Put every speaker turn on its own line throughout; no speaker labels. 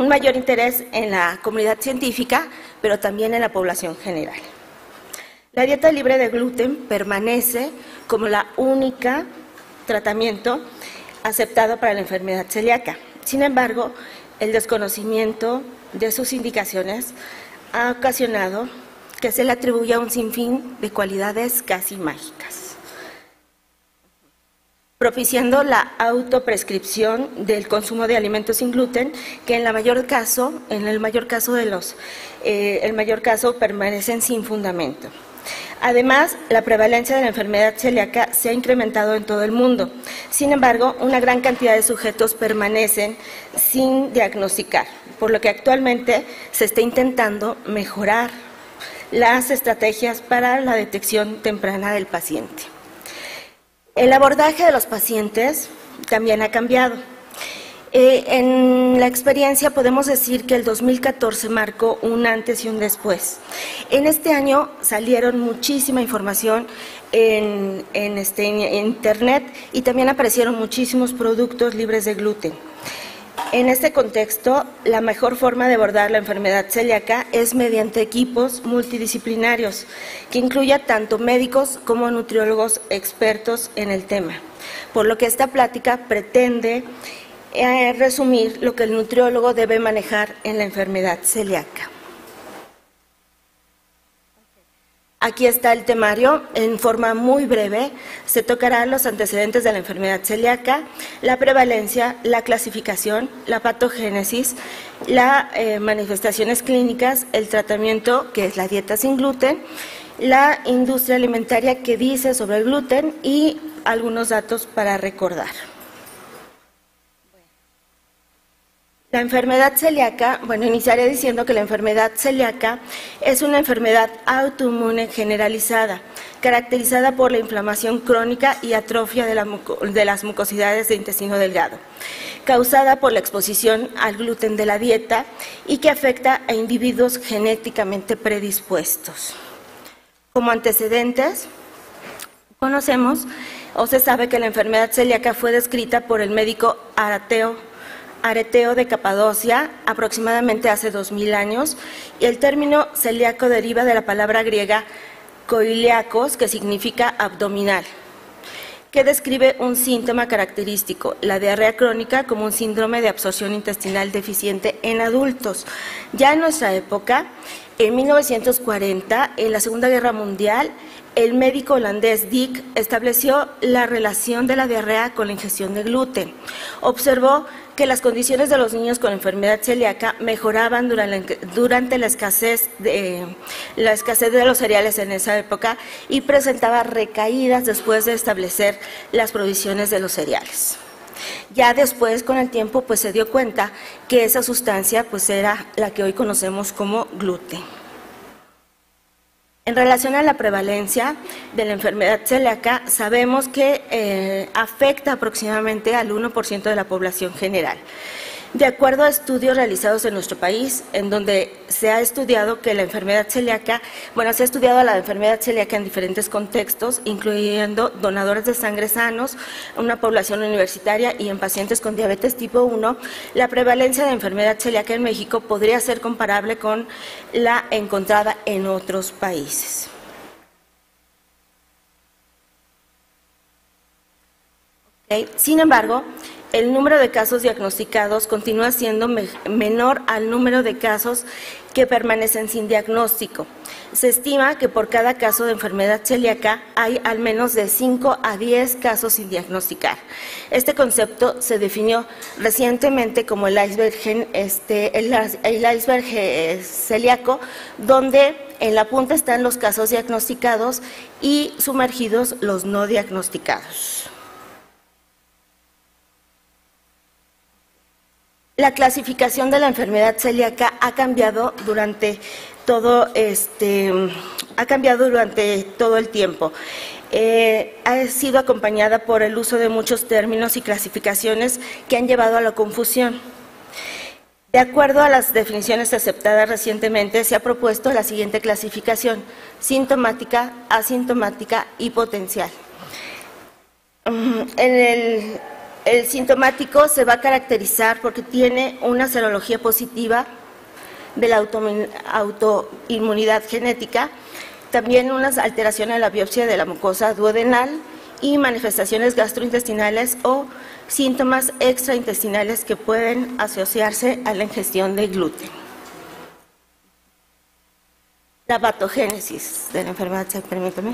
un mayor interés en la comunidad científica, pero también en la población general. La dieta libre de gluten permanece como la única tratamiento aceptado para la enfermedad celíaca. Sin embargo, el desconocimiento de sus indicaciones ha ocasionado que se le atribuya un sinfín de cualidades casi mágicas, propiciando la autoprescripción del consumo de alimentos sin gluten, que en el mayor caso permanecen sin fundamento. Además, la prevalencia de la enfermedad celíaca se ha incrementado en todo el mundo. Sin embargo, una gran cantidad de sujetos permanecen sin diagnosticar, por lo que actualmente se está intentando mejorar las estrategias para la detección temprana del paciente. El abordaje de los pacientes también ha cambiado. En la experiencia podemos decir que el 2014 marcó un antes y un después. En este año salieron muchísima información en Internet y también aparecieron muchísimos productos libres de gluten. En este contexto, la mejor forma de abordar la enfermedad celíaca es mediante equipos multidisciplinarios, que incluya tanto médicos como nutriólogos expertos en el tema. Por lo que esta plática pretende resumir lo que el nutriólogo debe manejar en la enfermedad celíaca. Aquí está el temario. En forma muy breve se tocarán los antecedentes de la enfermedad celíaca, la prevalencia, la clasificación, la patogénesis, las manifestaciones clínicas, el tratamiento, que es la dieta sin gluten, la industria alimentaria, que dice sobre el gluten, y algunos datos para recordar. La enfermedad celíaca, iniciaré diciendo que la enfermedad celíaca es una enfermedad autoinmune generalizada, caracterizada por la inflamación crónica y atrofia de las mucosidades del intestino delgado, causada por la exposición al gluten de la dieta y que afecta a individuos genéticamente predispuestos. Como antecedentes, conocemos o se sabe que la enfermedad celíaca fue descrita por el médico Areteo de Capadocia aproximadamente hace 2000 años, y el término celíaco deriva de la palabra griega koiliakos, que significa abdominal, que describe un síntoma característico, la diarrea crónica, como un síndrome de absorción intestinal deficiente en adultos. Ya en nuestra época, en 1940, en la Segunda Guerra Mundial, el médico holandés Dick estableció la relación de la diarrea con la ingestión de gluten. Observó que las condiciones de los niños con enfermedad celíaca mejoraban durante la escasez de los cereales en esa época, y presentaba recaídas después de establecer las provisiones de los cereales. Ya después, con el tiempo, se dio cuenta que esa sustancia era la que hoy conocemos como gluten. En relación a la prevalencia de la enfermedad celíaca, sabemos que afecta aproximadamente al 1% de la población general. De acuerdo a estudios realizados en nuestro país, en donde se ha estudiado que la enfermedad celíaca, se ha estudiado la enfermedad celíaca en diferentes contextos, incluyendo donadores de sangre sanos, una población universitaria y en pacientes con diabetes tipo 1, la prevalencia de enfermedad celíaca en México podría ser comparable con la encontrada en otros países. Sin embargo, el número de casos diagnosticados continúa siendo menor al número de casos que permanecen sin diagnóstico. Se estima que por cada caso de enfermedad celíaca hay al menos de 5 a 10 casos sin diagnosticar. Este concepto se definió recientemente como el iceberg celíaco, donde en la punta están los casos diagnosticados y sumergidos los no diagnosticados. La clasificación de la enfermedad celíaca ha cambiado durante todo el tiempo. Ha sido acompañada por el uso de muchos términos y clasificaciones que han llevado a la confusión. De acuerdo a las definiciones aceptadas recientemente, se ha propuesto la siguiente clasificación: sintomática, asintomática y potencial. El sintomático se va a caracterizar porque tiene una serología positiva de la autoinmunidad genética, también unas alteraciones en la biopsia de la mucosa duodenal y manifestaciones gastrointestinales o síntomas extraintestinales que pueden asociarse a la ingestión de gluten. La patogénesis de la enfermedad, permítame.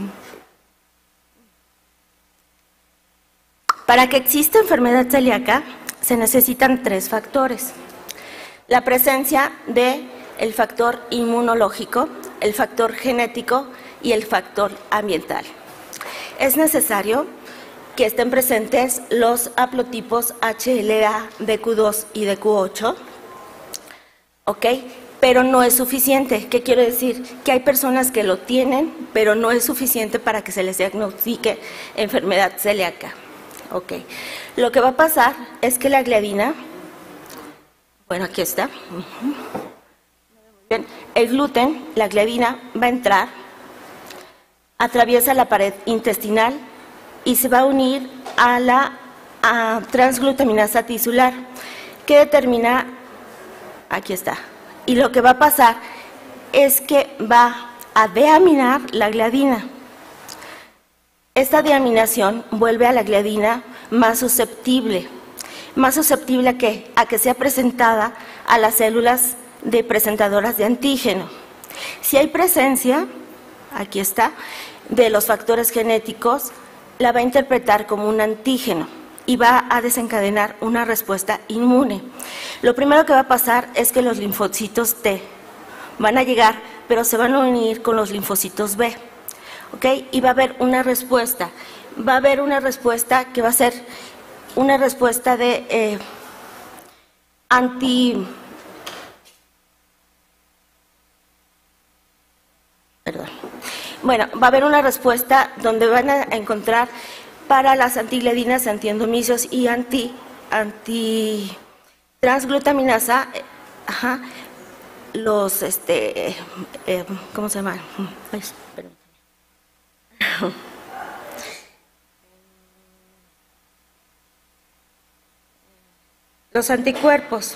Para que exista enfermedad celíaca se necesitan 3 factores. La presencia del factor inmunológico, el factor genético y el factor ambiental. Es necesario que estén presentes los haplotipos HLA, DQ2 y DQ8, ¿ok? Pero no es suficiente. ¿Qué quiero decir? Que hay personas que lo tienen, pero no es suficiente para que se les diagnostique enfermedad celíaca. Ok. Lo que va a pasar es que la gliadina, bueno, aquí está. Bien. El gluten, la gliadina, va a entrar, atraviesa la pared intestinal y se va a unir a la transglutaminasa tisular, que determina, aquí está. Y lo que va a pasar es que va a deaminar la gliadina. Esta deaminación vuelve a la gliadina más susceptible a que sea presentada a las células presentadoras de antígeno. Si hay presencia, aquí está, de los factores genéticos, la va a interpretar como un antígeno y va a desencadenar una respuesta inmune. Lo primero que va a pasar es que los linfocitos T van a llegar, pero se van a unir con los linfocitos B. ¿Ok? Y va a haber una respuesta. Va a haber una respuesta que va a ser una respuesta de Bueno, va a haber una respuesta donde van a encontrar para las antigliadinas, antiendomicios y antitransglutaminasa, los, ¿cómo se llama? Ay, espérame. Los anticuerpos,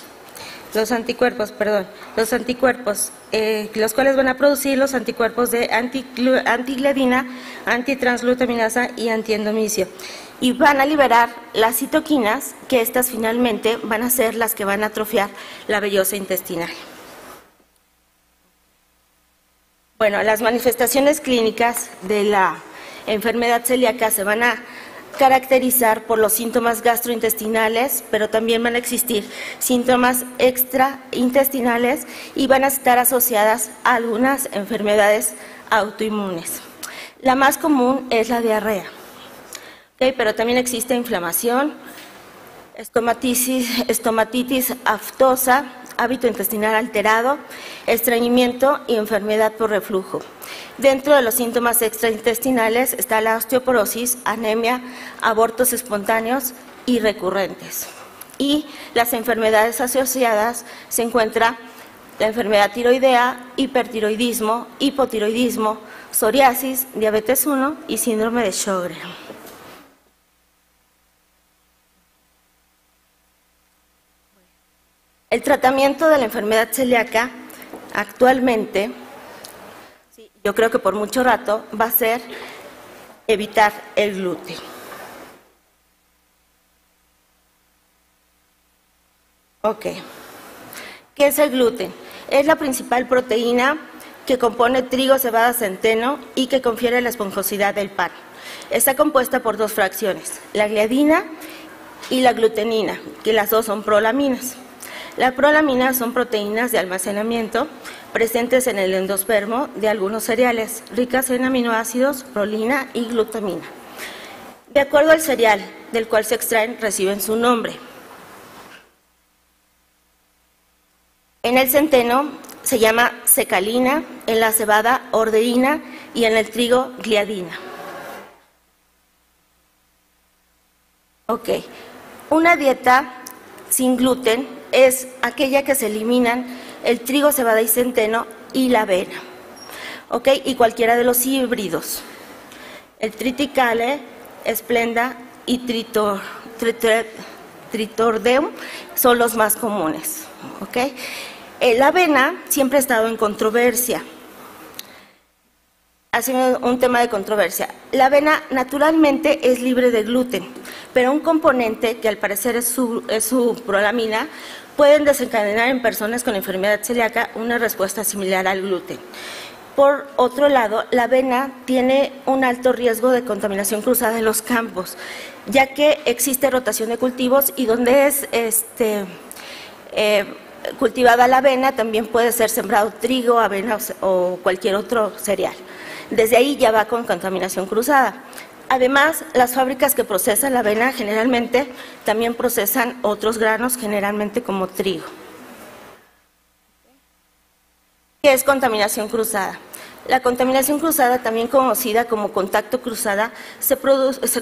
los cuales van a producir los anticuerpos de antigliadina, antitransglutaminasa y antiendomicio. Y van a liberar las citoquinas, que estas finalmente van a ser las que van a atrofiar la vellosa intestinal. Bueno, las manifestaciones clínicas de la enfermedad celíaca se van a caracterizar por los síntomas gastrointestinales, pero también van a existir síntomas extraintestinales y van a estar asociadas a algunas enfermedades autoinmunes. La más común es la diarrea, ¿okay? Pero también existe inflamación, estomatitis aftosa, hábito intestinal alterado, estreñimiento y enfermedad por reflujo. Dentro de los síntomas extraintestinales está la osteoporosis, anemia, abortos espontáneos y recurrentes. Y las enfermedades asociadas se encuentra la enfermedad tiroidea, hipertiroidismo, hipotiroidismo, psoriasis, diabetes 1 y síndrome de Sjögren. El tratamiento de la enfermedad celíaca actualmente, yo creo que por mucho rato, va a ser evitar el gluten. Ok. ¿Qué es el gluten? Es la principal proteína que compone trigo, cebada, centeno y que confiere la esponjosidad del pan. Está compuesta por 2 fracciones, la gliadina y la glutenina, que las 2 son prolaminas. Las prolaminas son proteínas de almacenamiento presentes en el endospermo de algunos cereales, ricas en aminoácidos, prolina y glutamina. De acuerdo al cereal del cual se extraen, reciben su nombre. En el centeno se llama secalina, en la cebada ordeína y en el trigo gliadina. Ok, una dieta sin gluten es aquella que se eliminan el trigo, cebada y centeno y la avena, ¿ok? Y cualquiera de los híbridos, el triticale, esplenda y Tritordeum son los más comunes. ¿Okay? La avena siempre ha estado en controversia. Ha sido un tema de controversia. La avena naturalmente es libre de gluten, pero un componente que al parecer es su prolamina pueden desencadenar en personas con enfermedad celíaca una respuesta similar al gluten. Por otro lado, la avena tiene un alto riesgo de contaminación cruzada en los campos, ya que existe rotación de cultivos y donde es cultivada la avena también puede ser sembrado trigo, avena o cualquier otro cereal. Desde ahí ya va con contaminación cruzada. Además, las fábricas que procesan la avena generalmente también procesan otros granos, generalmente como trigo. ¿Qué es contaminación cruzada? La contaminación cruzada, también conocida como contacto cruzado, se produce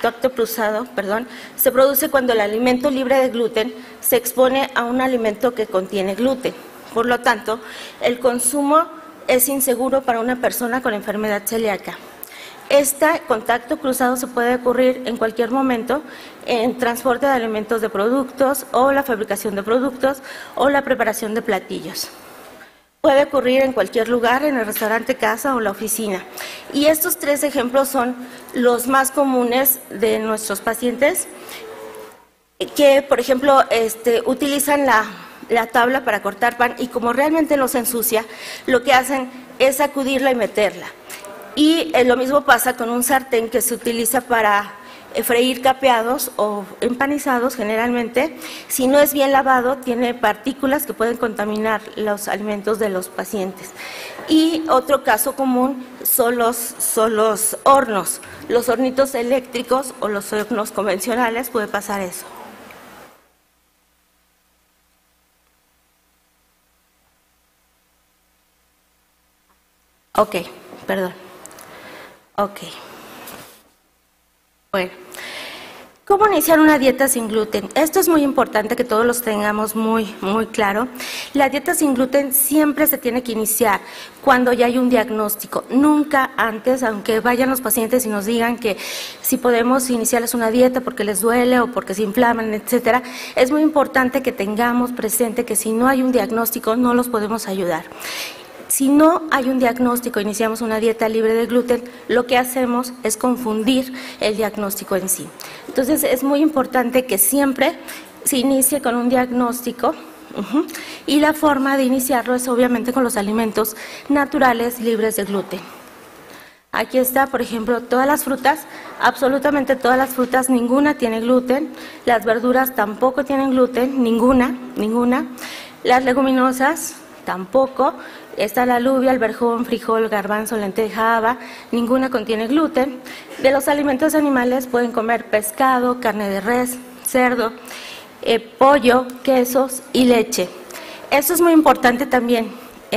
cuando el alimento libre de gluten se expone a un alimento que contiene gluten. Por lo tanto, el consumo es inseguro para una persona con enfermedad celíaca. Este contacto cruzado se puede ocurrir en cualquier momento en transporte de alimentos de productos o la fabricación de productos o la preparación de platillos. Puede ocurrir en cualquier lugar, en el restaurante, casa o la oficina. Y estos tres ejemplos son los más comunes de nuestros pacientes que, por ejemplo, utilizan la tabla para cortar pan y como realmente los ensucia, lo que hacen es sacudirla y meterla. Y lo mismo pasa con un sartén que se utiliza para freír capeados o empanizados generalmente. Si no es bien lavado, tiene partículas que pueden contaminar los alimentos de los pacientes. Y otro caso común son los hornos. Los hornitos eléctricos o los hornos convencionales puede pasar eso. Ok, perdón. Ok. Bueno, ¿cómo iniciar una dieta sin gluten? Esto es muy importante que todos los tengamos muy claro. La dieta sin gluten siempre se tiene que iniciar cuando ya hay un diagnóstico, nunca antes, aunque vayan los pacientes y nos digan que si podemos iniciarles una dieta porque les duele o porque se inflaman, etcétera. Es muy importante que tengamos presente que si no hay un diagnóstico no los podemos ayudar. Si no hay un diagnóstico, iniciamos una dieta libre de gluten, lo que hacemos es confundir el diagnóstico en sí. Entonces, es muy importante que siempre se inicie con un diagnóstico y la forma de iniciarlo es obviamente con los alimentos naturales libres de gluten. Aquí está, por ejemplo, todas las frutas, absolutamente todas las frutas, ninguna tiene gluten, las verduras tampoco tienen gluten, ninguna. Las leguminosas tampoco. Está la alubia, el verjón, frijol, garbanzo, lenteja, haba, ninguna contiene gluten. De los alimentos animales pueden comer pescado, carne de res, cerdo, pollo, quesos y leche. Esto es muy importante también,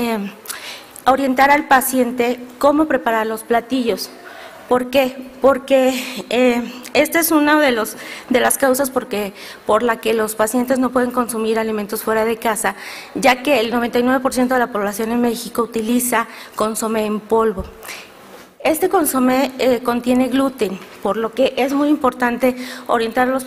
orientar al paciente cómo preparar los platillos. ¿Por qué? Porque esta es una de las causas por la que los pacientes no pueden consumir alimentos fuera de casa, ya que el 99% de la población en México utiliza consomé en polvo. Este consomé contiene gluten, por lo que es muy importante orientar a los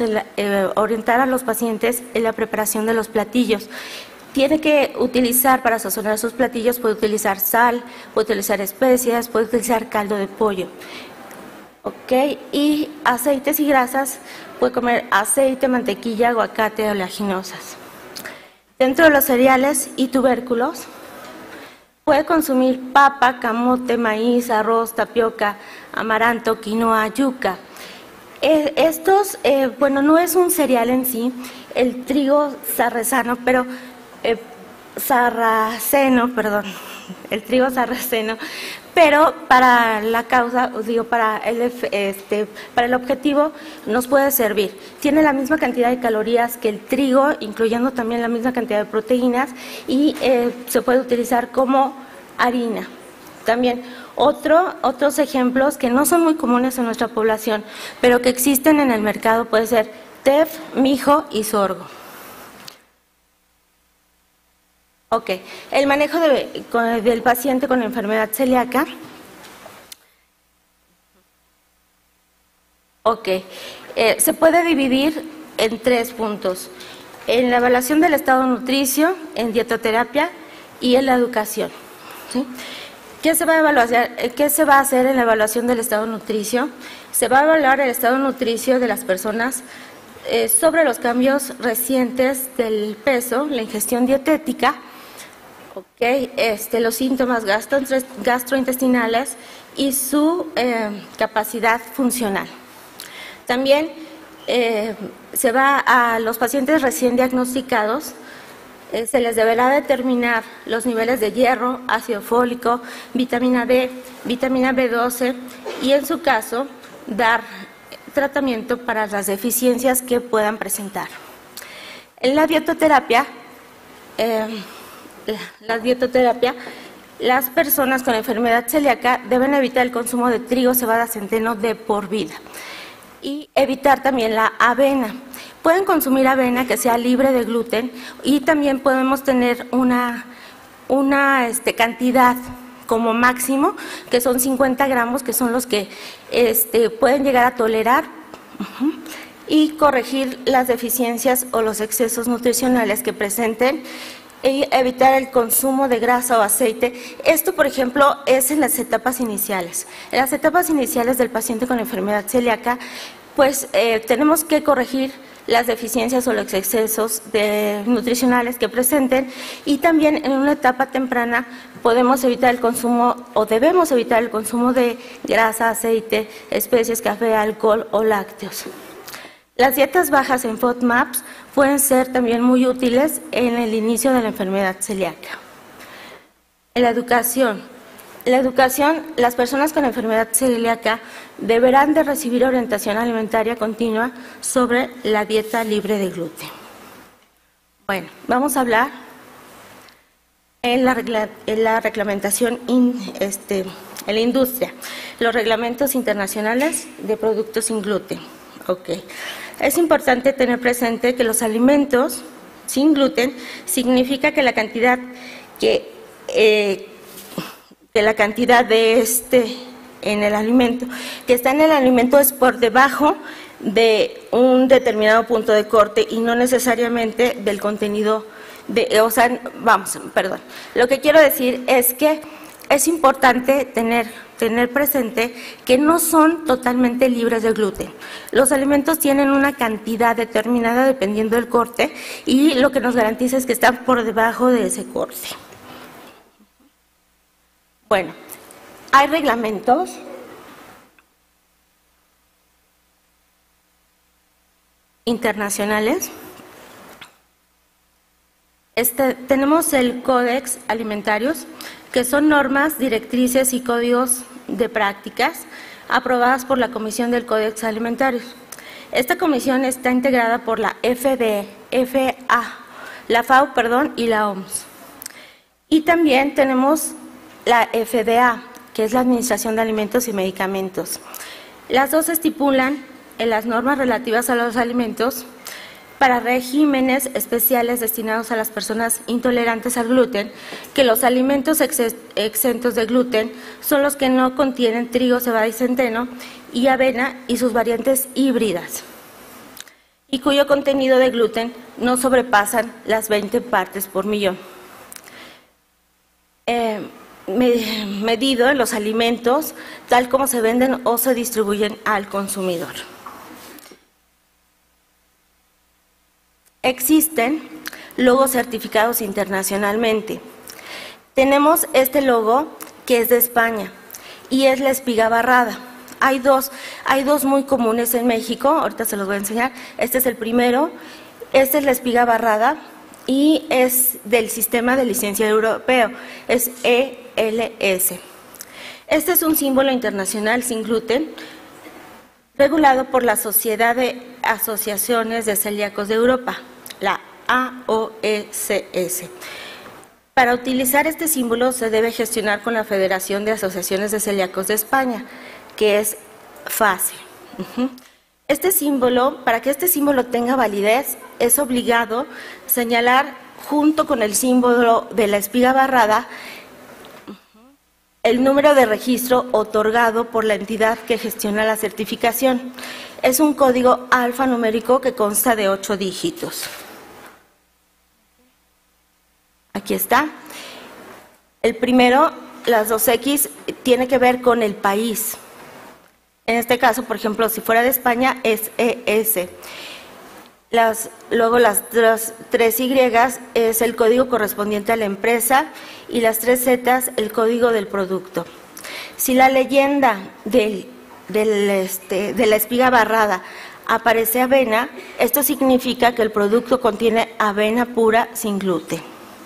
pacientes en la preparación de los platillos. Tiene que utilizar para sazonar sus platillos, puede utilizar sal, puede utilizar especias, puede utilizar caldo de pollo. Ok, y aceites y grasas, puede comer aceite, mantequilla, aguacate, oleaginosas. Dentro de los cereales y tubérculos, puede consumir papa, camote, maíz, arroz, tapioca, amaranto, quinoa, yuca. Estos, no es un cereal en sí, el trigo sarraceno, el trigo sarraceno, pero para la causa, os digo, para el objetivo nos puede servir. Tiene la misma cantidad de calorías que el trigo, incluyendo también la misma cantidad de proteínas y se puede utilizar como harina. También otros ejemplos que no son muy comunes en nuestra población, pero que existen en el mercado, puede ser tef, mijo y sorgo. Ok, el manejo del paciente con enfermedad celíaca. Ok, se puede dividir en 3 puntos: en la evaluación del estado nutricio, en dietoterapia y en la educación, ¿sí? ¿Qué se va a evaluar? ¿Qué se va a hacer en la evaluación del estado nutricio? Se va a evaluar el estado nutricio de las personas sobre los cambios recientes del peso, la ingestión dietética, los síntomas gastrointestinales y su capacidad funcional. También se va a los pacientes recién diagnosticados, se les deberá determinar los niveles de hierro, ácido fólico, vitamina D, vitamina B12 y, en su caso, dar tratamiento para las deficiencias que puedan presentar. En la dietoterapia, las personas con enfermedad celíaca deben evitar el consumo de trigo, cebada, centeno de por vida y evitar también la avena. Pueden consumir avena que sea libre de gluten y también podemos tener una cantidad como máximo, que son 50 gramos, que son los que pueden llegar a tolerar y corregir las deficiencias o los excesos nutricionales que presenten y evitar el consumo de grasa o aceite. Esto, por ejemplo, es en las etapas iniciales. En las etapas iniciales del paciente con enfermedad celíaca, pues tenemos que corregir las deficiencias o los excesos nutricionales que presenten, y también en una etapa temprana podemos evitar el consumo o debemos evitar el consumo de grasa, aceite, especies, café, alcohol o lácteos. Las dietas bajas en FODMAPs pueden ser también muy útiles en el inicio de la enfermedad celíaca. En la educación, las personas con enfermedad celíaca deberán de recibir orientación alimentaria continua sobre la dieta libre de gluten. Bueno, vamos a hablar en la reglamentación en la industria, los reglamentos internacionales de productos sin gluten. Okay. Es importante tener presente que los alimentos sin gluten significa que la cantidad en el alimento, que está en el alimento, es por debajo de un determinado punto de corte y no necesariamente del contenido Lo que quiero decir es que es importante tener presente que no son totalmente libres de gluten. Los alimentos tienen una cantidad determinada dependiendo del corte, y lo que nos garantiza es que están por debajo de ese corte. Bueno, hay reglamentos internacionales. Tenemos el Códex Alimentarios, que son normas, directrices y códigos de prácticas aprobadas por la Comisión del Códex Alimentarios. Esta comisión está integrada por la la FAO, y la OMS. Y también tenemos la FDA, que es la Administración de Alimentos y Medicamentos. Las dos estipulan en las normas relativas a los alimentos para regímenes especiales destinados a las personas intolerantes al gluten, que los alimentos exentos de gluten son los que no contienen trigo, cebada y centeno, y avena y sus variantes híbridas, y cuyo contenido de gluten no sobrepasan las 20 partes por millón. Medido en los alimentos tal como se venden o se distribuyen al consumidor. Existen logos certificados internacionalmente. Tenemos este logo que es de España y es la espiga barrada. Hay dos muy comunes en México, ahorita se los voy a enseñar. Este es el primero, esta es la espiga barrada y es del sistema de licencia europeo, es ELS. Este es un símbolo internacional sin gluten, regulado por la Sociedad de Asociaciones de Celíacos de Europa, la AOECS. Para utilizar este símbolo se debe gestionar con la Federación de Asociaciones de Celíacos de España, que es FACE. Este símbolo, para que este símbolo tenga validez, es obligado señalar junto con el símbolo de la espiga barrada el número de registro otorgado por la entidad que gestiona la certificación. Es un código alfanumérico que consta de 8 dígitos. Aquí está. El primero, las 2X, tiene que ver con el país. En este caso, por ejemplo, si fuera de España, es ES. Luego las 3Y es el código correspondiente a la empresa y las 3Z el código del producto. Si la leyenda de la espiga barrada aparece avena, esto significa que el producto contiene avena pura sin gluten.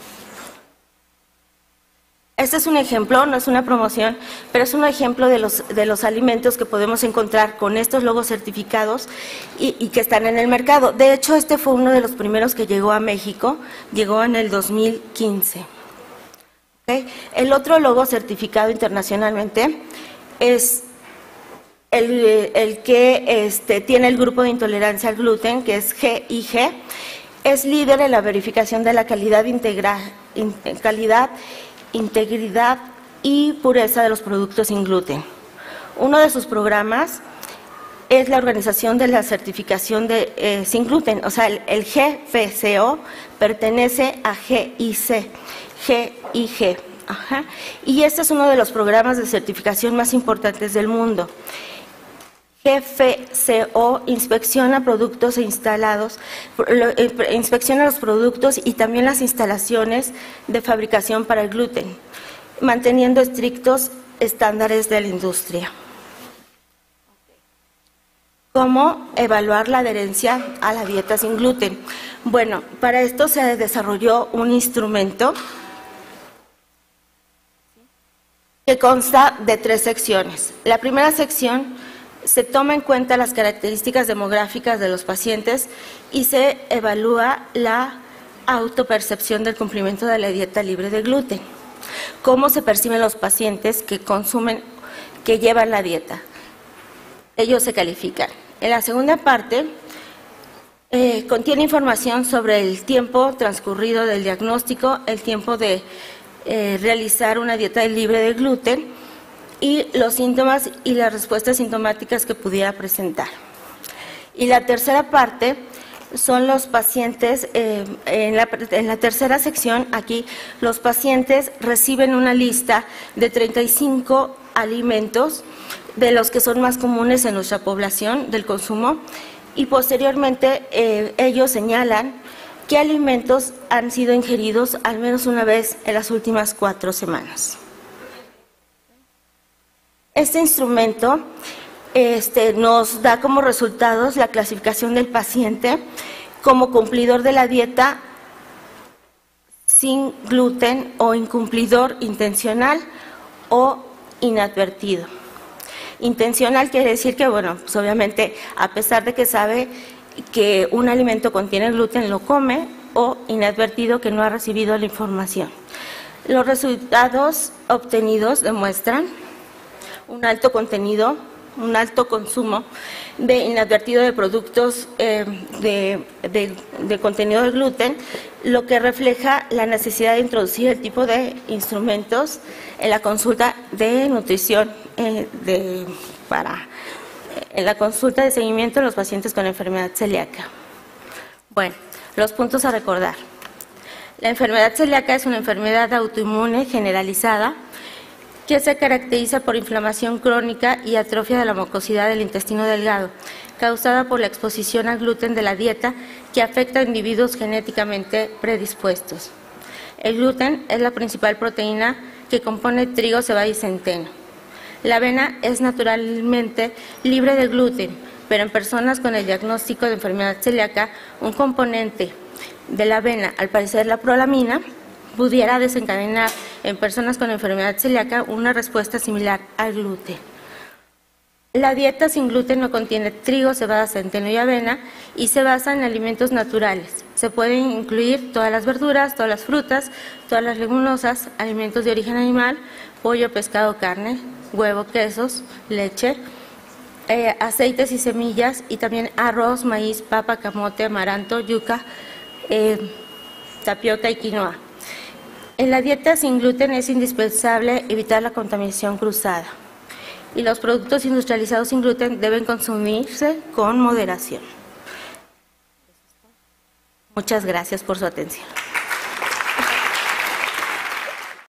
Este es un ejemplo, no es una promoción, pero es un ejemplo de los alimentos que podemos encontrar con estos logos certificados y que están en el mercado. De hecho, este fue uno de los primeros que llegó a México, llegó en el 2015. ¿Okay? El otro logo certificado internacionalmente es el que tiene el grupo de intolerancia al gluten, que es GIG. Es líder en la verificación de la calidad integridad y pureza de los productos sin gluten. Uno de sus programas es la organización de la certificación de sin gluten, o sea, el GFCO pertenece a GIG. Ajá. Y este es uno de los programas de certificación más importantes del mundo. GFCO inspecciona productos inspecciona los productos y también las instalaciones de fabricación para el gluten, manteniendo estrictos estándares de la industria. ¿Cómo evaluar la adherencia a la dieta sin gluten? Bueno, para esto se desarrolló un instrumento que consta de 3 secciones. La primera sección se toma en cuenta las características demográficas de los pacientes y se evalúa la autopercepción del cumplimiento de la dieta libre de gluten. ¿Cómo se perciben los pacientes que llevan la dieta? Ellos se califican. En la segunda parte contiene información sobre el tiempo transcurrido del diagnóstico, el tiempo de realizar una dieta libre de gluten y los síntomas y las respuestas sintomáticas que pudiera presentar. Y la tercera parte son los pacientes, en la tercera sección aquí, los pacientes reciben una lista de 35 alimentos de los que son más comunes en nuestra población del consumo y posteriormente ellos señalan qué alimentos han sido ingeridos al menos una vez en las últimas 4 semanas. Este instrumento nos da como resultados la clasificación del paciente como cumplidor de la dieta sin gluten o incumplidor intencional o inadvertido. Intencional quiere decir que, bueno, pues obviamente a pesar de que sabe que un alimento contiene gluten, lo come, o inadvertido, que no ha recibido la información. Los resultados obtenidos demuestran un alto contenido, un alto consumo de inadvertido de productos de contenido de gluten, lo que refleja la necesidad de introducir el tipo de instrumentos en la consulta de nutrición, en la consulta de seguimiento de los pacientes con enfermedad celíaca. Bueno, los puntos a recordar. La enfermedad celíaca es una enfermedad autoinmune generalizada que se caracteriza por inflamación crónica y atrofia de la mucosidad del intestino delgado, causada por la exposición al gluten de la dieta que afecta a individuos genéticamente predispuestos. El gluten es la principal proteína que compone trigo, cebada y centeno. La avena es naturalmente libre de gluten, pero en personas con el diagnóstico de enfermedad celíaca, un componente de la avena, al parecer la prolamina, pudiera desencadenar en personas con enfermedad celíaca una respuesta similar al gluten. La dieta sin gluten no contiene trigo, cebada, centeno y avena y se basa en alimentos naturales. Se pueden incluir todas las verduras, todas las frutas, todas las leguminosas, alimentos de origen animal, pollo, pescado, carne, huevo, quesos, leche, aceites y semillas, y también arroz, maíz, papa, camote, amaranto, yuca, tapioca y quinoa. En la dieta sin gluten es indispensable evitar la contaminación cruzada. y los productos industrializados sin gluten deben consumirse con moderación. Muchas gracias por su atención.